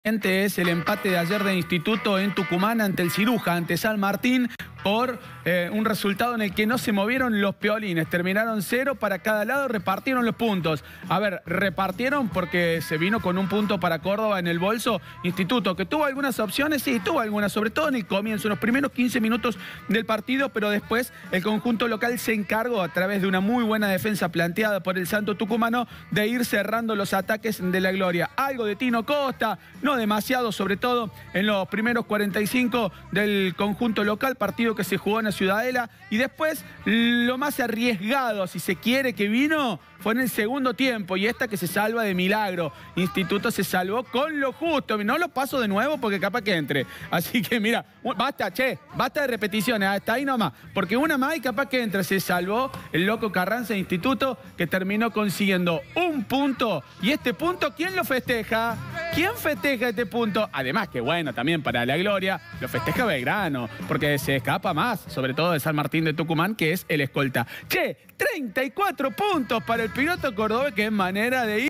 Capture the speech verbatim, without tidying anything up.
Es el empate de ayer de Instituto en Tucumán ante el Ciruja, ante San Martín, por eh, un resultado en el que no se movieron los piolines. Terminaron cero para cada lado, repartieron los puntos. A ver, repartieron porque se vino con un punto para Córdoba en el bolso. Instituto, que tuvo algunas opciones, sí, tuvo algunas, sobre todo en el comienzo, en los primeros quince minutos del partido, pero después el conjunto local se encargó, a través de una muy buena defensa planteada por el Santo Tucumano, de ir cerrando los ataques de la Gloria. Algo de Tino Costa, no demasiado, sobre todo en los primeros cuarenta y cinco del conjunto local, partido que se jugó en la Ciudadela, y después lo más arriesgado, si se quiere, que vino fue en el segundo tiempo, y esta que se salva de milagro. Instituto se salvó con lo justo. No lo paso de nuevo porque capaz que entre. Así que mira, basta, che, basta de repeticiones, hasta ahí nomás, porque una más y capaz que entre. Se salvó el loco Carranza de Instituto, que terminó consiguiendo un punto, y este punto, ¿quién lo festeja? ¿Quién festeja este punto? Además que bueno, también para la Gloria, lo festeja Belgrano, porque se escapa más, sobre todo de San Martín de Tucumán, que es el escolta. Che, treinta y cuatro puntos para el piloto cordobés, que es manera de ir.